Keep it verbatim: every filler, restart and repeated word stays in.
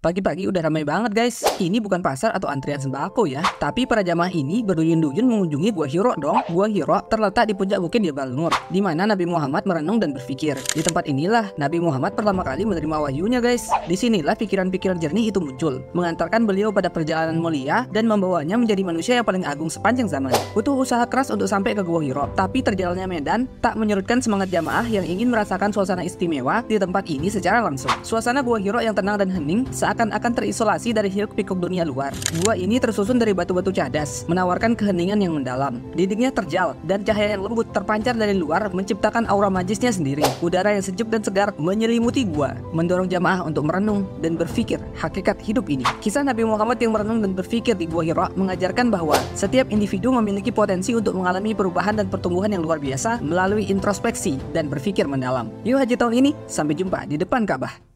Pagi-pagi udah ramai banget guys. Ini bukan pasar atau antrian sembako ya, tapi para jamaah ini berduyun-duyun mengunjungi Gua Hiro dong. Gua Hiro terletak di puncak bukit Jabal Nur, di mana Nabi Muhammad merenung dan berpikir. Di tempat inilah Nabi Muhammad pertama kali menerima wahyunya guys. Disinilah pikiran-pikiran jernih itu muncul, mengantarkan beliau pada perjalanan mulia dan membawanya menjadi manusia yang paling agung sepanjang zaman. Butuh usaha keras untuk sampai ke Gua Hiro, tapi terjalannya medan tak menyurutkan semangat jamaah yang ingin merasakan suasana istimewa di tempat ini secara langsung. Suasana Gua Hiro yang tenang dan hening seakan-akan terisolasi dari hiruk-pikuk dunia luar. Gua ini tersusun dari batu-batu cadas, menawarkan keheningan yang mendalam. Dindingnya terjal dan cahaya yang lembut terpancar dari luar menciptakan aura magisnya sendiri. Udara yang sejuk dan segar menyelimuti gua, mendorong jamaah untuk merenung dan berpikir hakikat hidup ini. Kisah Nabi Muhammad yang merenung dan berpikir di Gua Hiro mengajarkan bahwa setiap individu memiliki potensi untuk mengalami perubahan dan pertumbuhan yang luar biasa melalui introspeksi dan berpikir mendalam. Yuk haji tahun ini, sampai jumpa di depan Ka'bah.